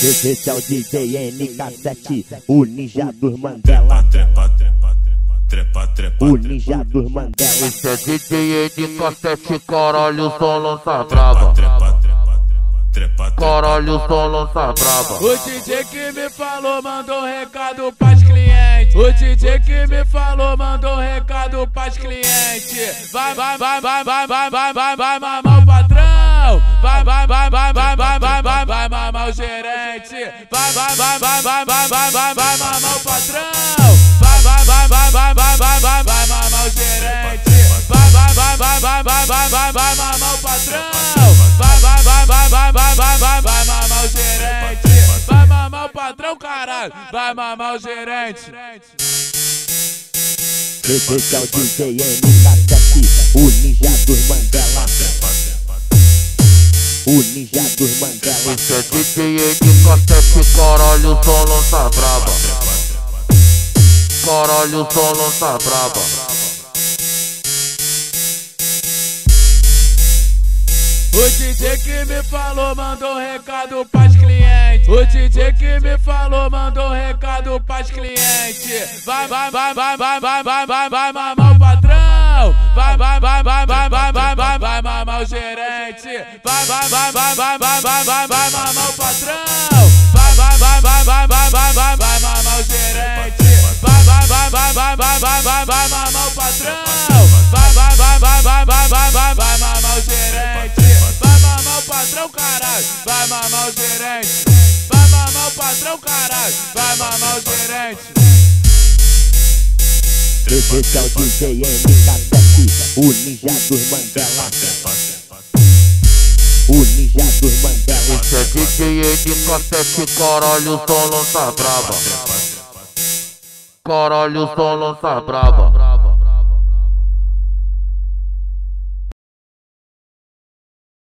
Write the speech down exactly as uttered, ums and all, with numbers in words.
Esse é o D J N K sete, o ninja dos Mandela. Trepa, trepa, trepa, trepa, o ninja dos Mandela. Esse é D J N K sete, caralho, só lança braba. Caralho, só lança braba. O D J que me falou mandou um recado pras clientes. O D J que me falou mandou um recado pras clientes. Vai, vai, vai, vai, vai, vai, vai, vai, vai, mamar o patrão. Vai, vai, vai, vai, vai, vai, vai, vai, vai, mamar o gerente. Vai, vai, vai, vai, vai, vai, vai, vai, vai, mamar o patrão. Vai, vai, vai, vai, vai, vai, vai, vai, vai, mamar o gerente. Vai, vai, vai, vai, vai, vai, vai, vai, vai, mamar o patrão. Vai, vai, vai, vai, vai, vai, vai, vai, vai mamar o gerente. Vai mamar o patrão, caralho. Vai mamar o gerente. Esse é o D J N K sete, o ninja dos Mandela. O ninja dos Mandela. Esse é D J N K sete, caralho, só lança braba. Caralho, só lança braba. O D J que me falou mandou um recado pras clientes. O D J que me falou mandou um recado pras clientes. Vai, vai, vai, vai, vai, vai, vai, vai, vai mamar o patrão. Vai, vai, vai, vai, vai, vai, vai, vai, vai mamar o gerente. Vai, vai, vai, vai, vai, vai, vai, vai, vai mamar o patrão. Vai, vai, vai, vai, vai, vai, vai, vai, vai mamar o gerente. Vai, vai, vai, vai, vai, vai, vai, vai, vai mamar o patrão. Vai, vai, vai, vai, vai, vai, vai, vai, vai mamar o gerente. Vai mamar o patrão, caralho. Vai mamar o gerente. Vai mamar o patrão, caralho. Vai mamar o gerente. Esse é o D J N K sete, o ninja dos Mandela. O ninja dos Mandela. Esse é D J N K sete, caralho, só lança braba. Caralho, só lança braba.